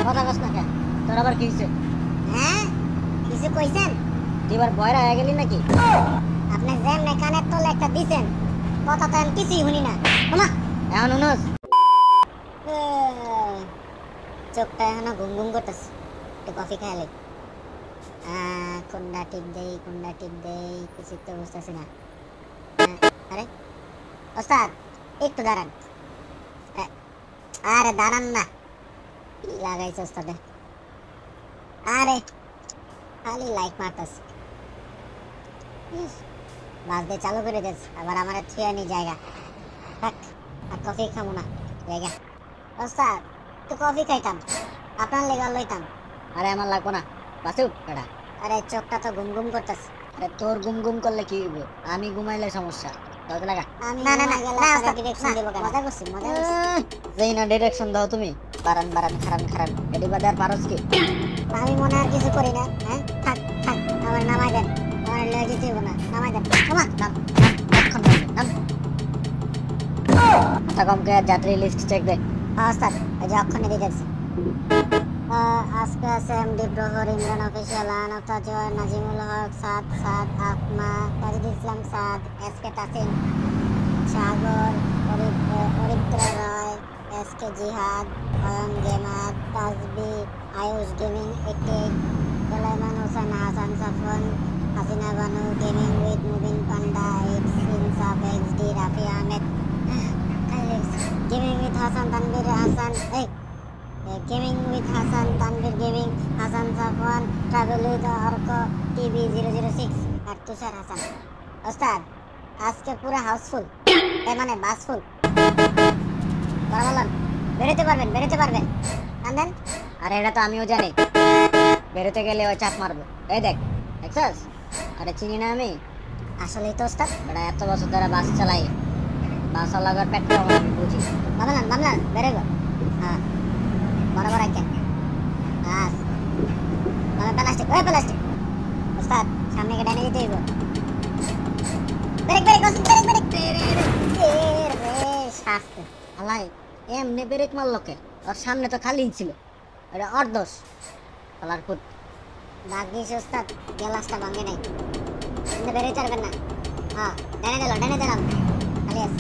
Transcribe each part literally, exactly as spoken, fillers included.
কথা কস না কেন? তোর আবার কি হইছে? হ্যাঁ কিছু কইছেন? তুই এবার বয়রা হয়ে গেলি নাকি? আপনি যেমনে কানের তলে একটা দিছেন কথা তো আমি কিছুই শুনি না। ওমা এখন উনস চোখটা এখনো ঘুম ঘুম করতেছে, একটু কফি খাইলে। কোনটা টিপ দেই কোনটা টিপ দেই কিছু তো বুঝতেছি না। আরে ওস্তাদ একটু দাঁড়ান। আরে দাঁড়ান না, কি লাগাইছে ওস্তাদে? আরে খালি লাইট মারতেছে, বাস দিয়ে চালু করে দিয়েছে, আবার আমার থুয়ে নি জায়গা। থাক আর কফি খাবো না জায়গা। ওস্তাদ তো কফি খাইতাম, আপনার লেগে লইতাম। আরে আমার লাগবো না, বাসে উঠ বেটা। আরে চোখটা তো ঘুম ঘুম করতেছে। আরে তোর গুম গুম করলে কি হইব? আমি ঘুমাইলে সমস্যা, দরজা লাগা। না না না না ওস্তাদ ডিরেকশন দেব কেন? মজা করছি মজা করছি। যেই না ডিরেকশন দাও তুমি, বারান বারান খারান খারান এডি বাজার পারস কি? আমি মনে আর কিছু করি না। হ্যাঁ থাক থাক আমার নামাই দেন, আমার লয়ে যেতে হবে না, নামাই দেন। ওমা নাম এখন নাম আচ্ছা কমকে যাত্রী লিস্ট চেক দে। ওস্তাদ এই যে অক্ষণে দিতেছে। আজকে আছে এমডি প্রহর, Imran official, Anta Joy, Nazimul Haque, Saad Saad, Afma, Tajid Islam Saad, SK Tasim, Sagar, Aritra Roy, SK Jihad, Ayan gamer, Tajbi, Ayush gaming eighty, Sulaiman Hossain, Hasan Safan, Hasina Banu, gaming with Mubin panda, it's Insaf XD, Rafi Ahmed, gaming with Hasan Tanvir Hasan, এই gaming with Hasan Tanvir gaming, Hasan Safwan, travel with Arka TV zero zero six আর তুষার হাসান। ওস্তাদ আজকে পুরো হাউসফুল, এই মানে বাসফুল। বললাম বেরোতে পারবেন বেরোতে পারবেন কান্দেন। আরে এটা তো আমিও জানি, বেরোতে গেলে ওই চাপ মারবো। এই দেখ দেখছস? আরে চিনি না আমি? আসলেই তো ওস্তাদ, বেটা এত বছর ধরে বাস চালাই, বাস চালাবার পেট্রোল আমি বুঝি। বাবলান বাবলান বেরোবো। হ্যাঁ বরাবর আইকেন। বাস বাবা প্লাস্টিক ওই প্লাস্টিক। ওস্তাদ সামনে কে ডাইনে যেতে হইব। ব্রেক ব্রেক ওস্তাদ ব্রেক ব্রেক। এর রে শাস্তি আলাই এমনি ব্রেক মারলো কে? আর সামনে তো খালি ছিল, এটা আর দোষ পালার পুত। ভাগ্যিস ওস্তাদ গ্লাসটা ভাঙে নাই, কিন্তু বেরোতে পারবেন না। হ্যাঁ ডাইনে দিলাম ডাইনে দিলাম, খালি আছে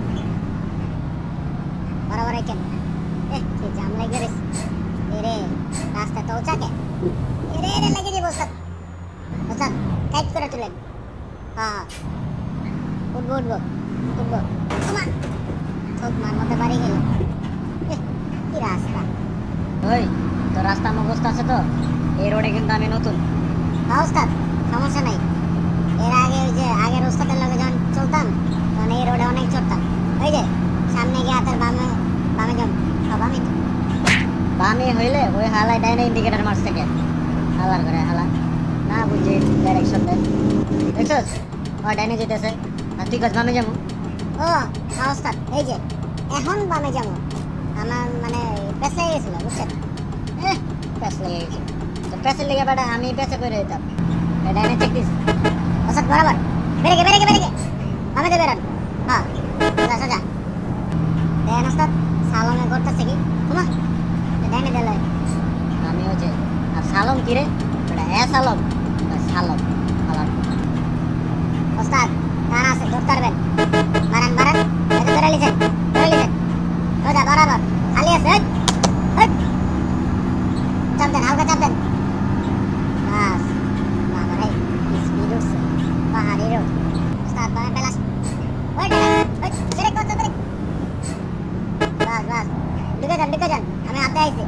বরাবর আইকেন। এ কি জাম লাগে রে, এরে রাস্তা তো উঁচাকে, এরে এরে লেগে যাবে ওস্তাদ। ওস্তাদ কাইট করে তুলেন। হ্যাঁ উঠবো উঠবো উঠবো। ওমা চোখ মার মধ্যে বাড়ি গেল। কি রাস্তা! ওই তো রাস্তা মুখস্থ আছে তো? এই রোডে কিন্তু আমি নতুন। হ্যাঁ ওস্তাদ সমস্যা নাই, এর আগে ওই যে আগের ওস্তাদের লগে যখন চলতাম তখন এই রোডে অনেক চড়তাম। ওই যে সামনে গিয়ে হাতের বামে বামে যাম। হ্যাঁ বামে বামে হইলে ওই হালাই ডাইনে ইন্ডিকেটর মারছে কে? হালার করে হালা না বুঝি ডাইরেকশন দেয়। দেখছস ওই ডাইনে যেতেছে আর তুই কাজ বামে যাবো। ও হ্যাঁ ওস্তাদ এই যে এখন বামে যাবো, আমার মানে পেছলে গেছিল বুঝছেন। এহ প্যাস লেগে গেছে তো, প্যাসের লেগে বেটা আমি প্যাসে করে দিতাম। এই ডাইনে চেক দিস। ওস্তাদ বরাবর বেরেগে বেরেগে বেরেগে বামে দে বেরান। হ্যাঁ সোজা সোজা দেন ওস্তাদ। সালামে করতেছে কি তোমা ডাইনে দিলে আমি হচ্ছে আর সালম কি রে বেটা? এ সালম সালম হালার। ওস্তাদ কার আছে ধরতে পারবেন? মারান মারান এটা ধরে লিছেন ধরে লিছেন সোজা বরাবর খালি আছে। চাপ দেন হালকা চাপ দেন। বাস বাবা রে স্পিড উঠছে, পাহাড়ি রোড। ওস্তাদ বামে পেলাস ওই ডালা ওই ব্রেক করতে ব্রেক। বাস বাস ঢুকে যান ঢুকে যান, আমি হাতে আইছি।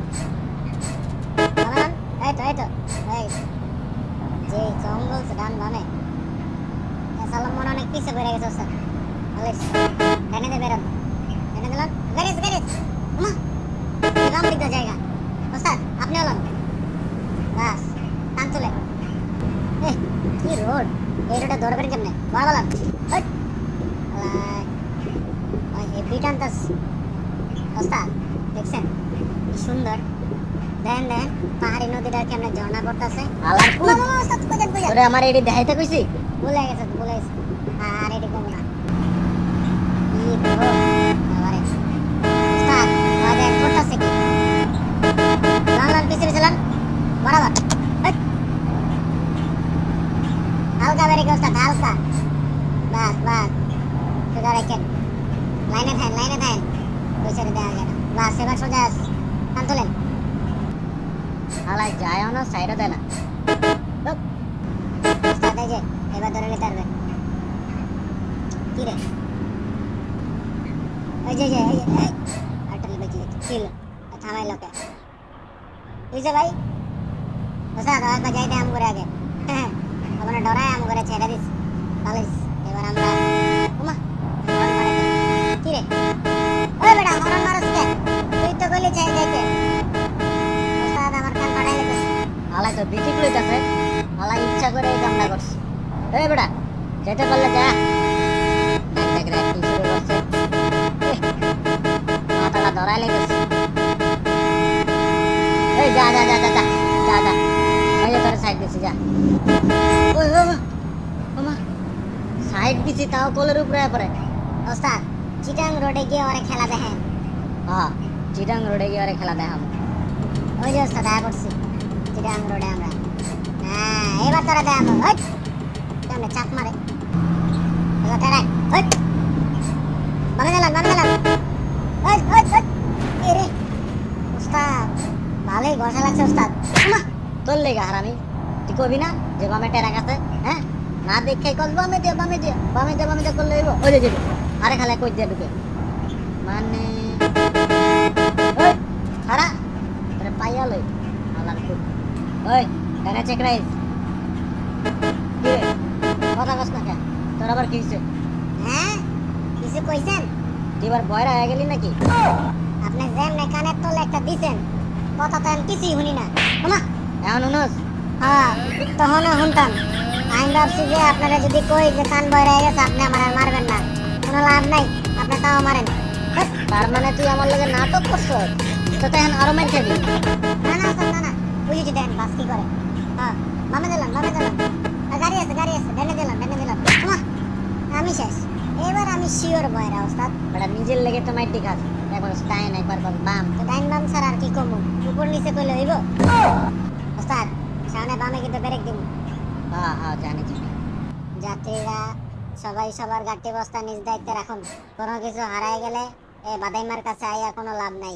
বাবান এই তো এই তো এই যে জঙ্গল ডান বামে। সালাম মনে অনেক পিছে পড়ে গেছে ওস্তাদ। আলেস ডাইনে দে বেরান ডাইনে দিলাম গাড়িস গাড়িস। ওমা রাম দিকটা জায়গা। ওস্তাদ আপনি হলেন বাস টান তুলে। এ কি রোড, এই রোডে দৌড়বেন কেমনে? বড় বলাম ওই হেভি টানতাস। ওস্তাদ দেখছেন কি সুন্দর, দেন দেন পাহাড়ি নদীটার কেমনে ঝর্ণা পড়তেছে। হালার পুত ওস্তাদ কইতেন কইতেন তোরে আমার এডি দেখাইতে কইছি। ভুলে গেছে ভুলে গেছে। আর এটি কম না কি রোড বাবারে। ওস্তাদ ওই দেন করতেছে কি উল্টান বরাবর এই। হালকা ব্রেক ওস্তাদ হালকা বাস বাস সোজা রাখেন লাইনে থাকেন লাইনে থাকেন ওই সাইডে দেওয়া যায় না বাস এবার সোজা টান তোলেন হালাই যায়ও না সাইডও দেয় না হুপ, ওস্তাদ এই যে এবার ধরে নিতে পারবেন কি রে এই যে এই যে এই যে, এই আটটা বেঁচে গেছে ছিল থামাই লোকে বুঝছে ভাই ওস্তাদ একবার যাইতে আম করে আগে হ্যাঁ ওখানে ডরায় আম করে ছেড়ে দিস পালিস এবার আমরা উমা হরন মারে কে? কি রে ওই বেটা হরন মারস কে তুই তো গলি চাই যাইতে ওস্তাদ আমার কান পাড়াইলে কইছে হালাই তো বিটি লইতাছে হালাই ইচ্ছা করে এই কামটা করছে এই বেটা যেতে পারলে যা দেখ দেখ দেখ কি শুরু করছে এহ, মাথাটা ধরাই লেগেছে এই যা যা যা যা যা যা যা এই যে তোর সাইড দিছি যা ওই ও মা সাইড দিছি তাও কোলের উপরে পড়ে ওস্তাদ চিটাং রোডে গিয়ে ওরে খেলা দেখেন হ্যাঁ চিটাং রোডে গিয়ে আরে খেলা দেখাম ওই যে ওস্তাদ আয়া করছি চিটাং রোডে আমরা হ্যাঁ এবার তোরা দেখাবো ওই কেমনে চাপ মারে ওটা টেরাই ওই বামে দিলাম বামে দিলাম ওই ওই ওই এ রে ওস্তাদ ভালোই ঘষা লাগছে ওস্তাদ উমা তোর লেগে হারামি তুই কবি না যে বামে টেরা গেছে হ্যাঁ না দেখে কল বামে দিয়ে বামে দিয়ে বামে দিয়ে বামে দিয়ে করলে হইব ওই যে যাবে আরে খালে কই দিয়ে ঢুকে মানে ওই হারা তোরে পাইয়া লই আলার কুট ওই ডানা চেক রাইস কি রে কথা কস না কেন তোর আবার কি হইছে হ্যাঁ কিছু কইছেন তুই এবার বয়রা হয়ে গেলি নাকি আপনি যেমনে কানের তলে একটা দিছেন কথা তো আমি কিছুই শুনি না উমা এখন উনস হ্যাঁ তখনও শুনতাম আমি ভাবছি যে আপনারা যদি কই যে কান বয় রয়ে গেছে আপনি আমার আর মারবেন না কোনো লাভ নাই আপনি তাও মারেন ধ্যাৎ, তার মানে তুই আমার লগে নাটক করছ তো তো এখন আরো মার খাবি না না ওস্তাদ, না না বুঝেছি দেন বাস কি করে হ্যাঁ বামে দিলাম বামে দিলাম আর গাড়ি আছে গাড়ি আছে ডেনে দিলাম ডেনে দিলাম উমা, আমি শেষ এবার আমি শিওর বয়রা ওস্তাদ বেটা নিজের লেগে তো মাইটি খাস একবার স্টাইন একবার বল বাম তো ডাইন বাম ছাড়া আর কি কমু উপর নিচে কইলে হইব ওস্তাদ সামনে বামে কিন্তু ব্রেক দিব হ্যাঁ হ্যাঁ জানি জানি যাত্রীরা সবাই সবার গাড়ি বস্তা নিজ দায়িত্বে রাখুন কোনো কিছু হারায় গেলে এ বাদাইমার কাছে আইয়া কোনো লাভ নাই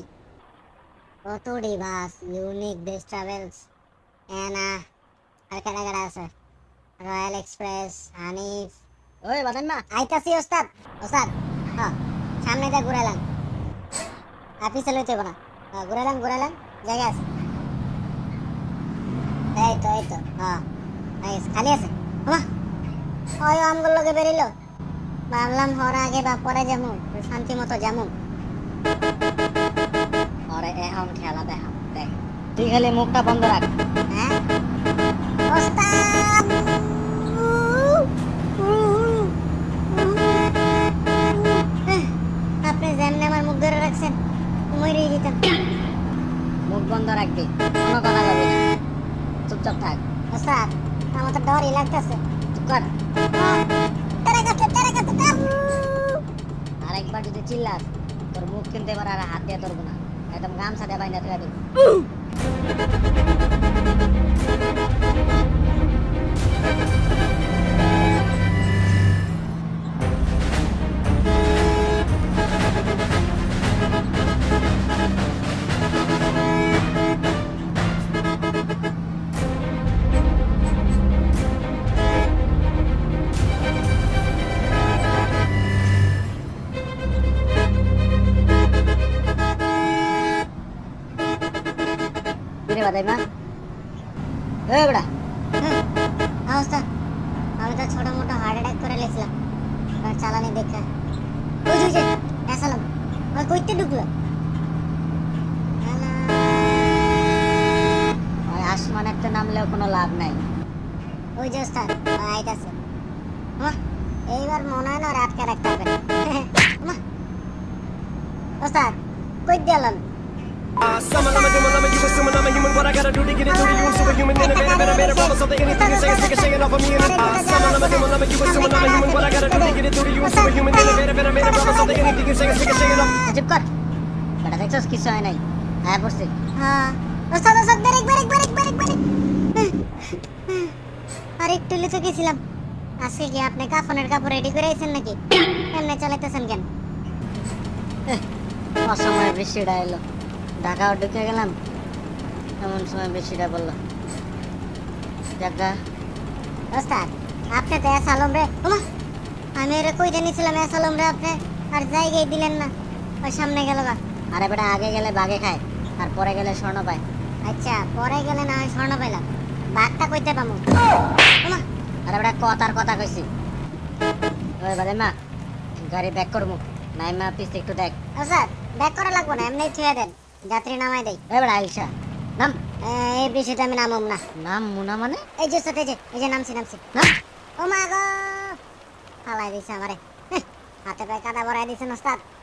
কতডি বাস ইউনিক দেশ ট্রাভেলস এনা আর কেনা কেনা আছে রয়্যাল এক্সপ্রেস হানিফ ওই বাদান মা আইতাছি ওস্তাদ ওস্তাদ হ্যাঁ সামনে দিয়ে ঘুরাইলাম আর পিছে লইতে না হ্যাঁ ঘুরাইলাম ঘুরাইলাম জায়গা আছে এই তো এই তো হ্যাঁ এই খালি আছে বাহ ওই আমগুলো লোকে বেরিলো ভাবলাম হর আগে বা পরে যাবো শান্তি মতো যাবো আরে এখন খেলা দেখাম দেখ তুই খালি মুখটা বন্ধ রাখ হ্যাঁ ওস্তাদ আপনি যেমনি আমার মুখ ধরে রাখছেন মরেই যেতাম মুখ বন্ধ রাখবি কোনো কথা বলবি না চুপচাপ থাক ওস্তাদ আমার তো ডরই লাগতেছে চুপ কর তেরে কাছে তেরে কাছে আর একবার যদি চিল্লাস তোর মুখ কিন্তু এবার আর হাত দিয়ে ধরবো না একদম গামছা দিয়ে বাইনা তুই দিবি কিরে বাদাই মা এ বড়া হ্যাঁ ওস্তাদ আমি তো ছোট মোটো হার্ট অ্যাটাক করে লেছিলাম আর চালানি দেখে ওই যে, ওই যে এসালাম আর কইতে ঢুকলো ওই আসমানের তো নামলেও কোনো লাভ নাই ওই যে ওস্তাদ আইতাছে মা এইবার মনে হয় না ওর আটকে রাখতে হবে মা ওস্তাদ কই দিলাম Summon, I'm a demon, I'm a you assuming I'm a human. What I gotta do to get it to the you? I'm superhuman, innovative, better, better, promise something, anything you say is take a shake it off of me. And uh, summon, I'm a demon, I'm a you assuming I'm a human. What I gotta do to get it to the you? I'm superhuman, innovative, better, better, promise something, anything you say is take a shake it off. চুপ কর বেটা দেখছস কিছু হয় নাই আয়া পড়ছে হ্যাঁ ওস্তাদ ওস্তাদ brake brake brake brake brake আর একটু লিচে গেছিলাম। আজকে কি আপনি কাফনের কাপড় রেডি করে আইছেন নাকি? এমনি চালাইতেছেন কেন? অসময়ে বৃষ্টিটা এলো, ঢাকাও ঢুকে গেলাম, এমন সময় বৃষ্টিটা বললো। জায়গা ওস্তাদ আপনি তো এস আলম রে, ওমা আমি এর কই জানিছিলাম এস আলম রে আপনি, আর জায়গায় দিলেন না, ওই সামনে গেল গা। আরে বেটা আগে গেলে বাঘে খায়, আর পরে গেলে স্বর্ণ পায়। আচ্ছা পরে গেলে না হয় স্বর্ণ পাইলাম, বাঘটা কইতে পামু। ওমা আরে বেটা কথার কথা কইছি। ওই বাদে মা গাড়ি ব্যাক করবো, নাই মা পিস একটু দেখ। ওস্তাদ ব্যাক করা লাগবো না, এমনি ছুঁয়ে দেন, যাত্রী নামাই দেই। এ বেটা আইসা নাম এই বৃষ্টিতে আমি নামুম না। নাম মুনা মানে এই যে ওস্তাদ, এই যে এই যে নামছি নামছি। নাম। ও মা গো ফালাই দিছে আমারে, হাতে পায়ে কাদা ভরাই দিছেন ওস্তাদ।